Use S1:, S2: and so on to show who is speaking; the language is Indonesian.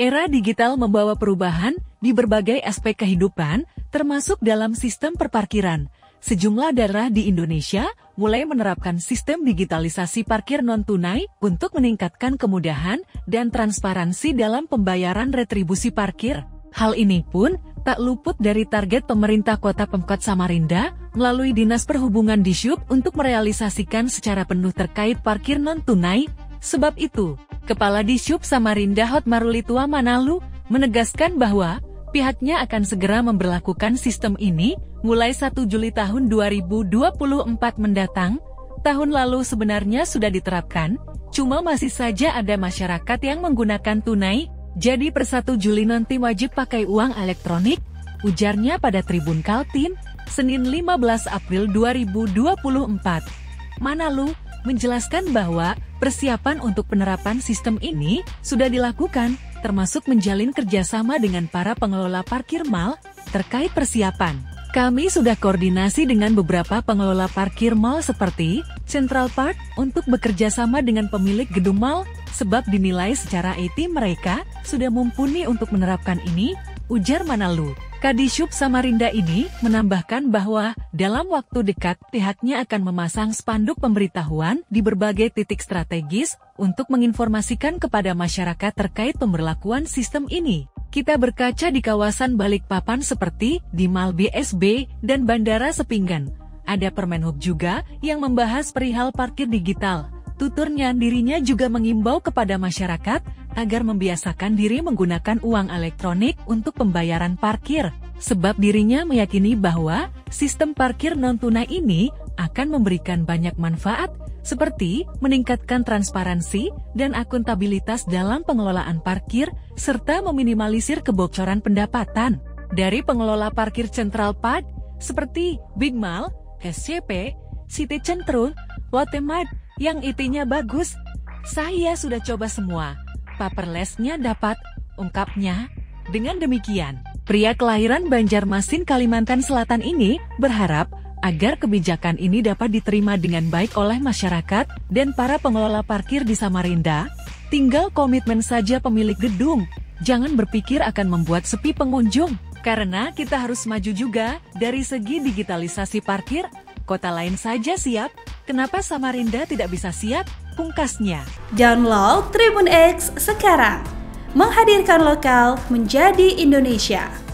S1: Era digital membawa perubahan di berbagai aspek kehidupan, termasuk dalam sistem perparkiran. Sejumlah daerah di Indonesia mulai menerapkan sistem digitalisasi parkir non-tunai untuk meningkatkan kemudahan dan transparansi dalam pembayaran retribusi parkir. Hal ini pun tak luput dari target pemerintah Kota Pemkot Samarinda melalui Dinas Perhubungan Dishub untuk merealisasikan secara penuh terkait parkir non-tunai. Sebab itu, Kepala Dishub Samarinda Hotmarulitua Manalu menegaskan bahwa pihaknya akan segera memberlakukan sistem ini mulai 1 Juli tahun 2024 mendatang. Tahun lalu sebenarnya sudah diterapkan, cuma masih saja ada masyarakat yang menggunakan tunai, jadi per 1 Juli nanti wajib pakai uang elektronik, ujarnya pada Tribun Kaltim, Senin 15 April 2024. Manalu menjelaskan bahwa persiapan untuk penerapan sistem ini sudah dilakukan, termasuk menjalin kerjasama dengan para pengelola parkir mal terkait persiapan. Kami sudah koordinasi dengan beberapa pengelola parkir mal seperti Central Park untuk bekerja sama dengan pemilik gedung mal, sebab dinilai secara IT mereka sudah mumpuni untuk menerapkan ini, ujar Manalu. Kadishub Samarinda ini menambahkan bahwa dalam waktu dekat pihaknya akan memasang spanduk pemberitahuan di berbagai titik strategis untuk menginformasikan kepada masyarakat terkait pemberlakuan sistem ini. Kita berkaca di kawasan Balikpapan seperti di Mal BSB dan Bandara Sepinggan. Ada Permenhub juga yang membahas perihal parkir digital. Tuturnya dirinya juga mengimbau kepada masyarakat agar membiasakan diri menggunakan uang elektronik untuk pembayaran parkir, sebab dirinya meyakini bahwa sistem parkir non-tunai ini akan memberikan banyak manfaat, seperti meningkatkan transparansi dan akuntabilitas dalam pengelolaan parkir, serta meminimalisir kebocoran pendapatan. Dari pengelola parkir Central Park, seperti Big Mall, SCP, City Centrum, Lotte Mart, yang IT-nya bagus. Saya sudah coba semua, paperless-nya dapat, ungkapnya. Dengan demikian, pria kelahiran Banjarmasin, Kalimantan Selatan ini berharap agar kebijakan ini dapat diterima dengan baik oleh masyarakat dan para pengelola parkir di Samarinda. Tinggal komitmen saja pemilik gedung, jangan berpikir akan membuat sepi pengunjung, karena kita harus maju juga dari segi digitalisasi parkir. Kota lain saja siap, kenapa Samarinda tidak bisa siap? Pungkasnya.
S2: Download Tribun X sekarang, menghadirkan lokal menjadi Indonesia.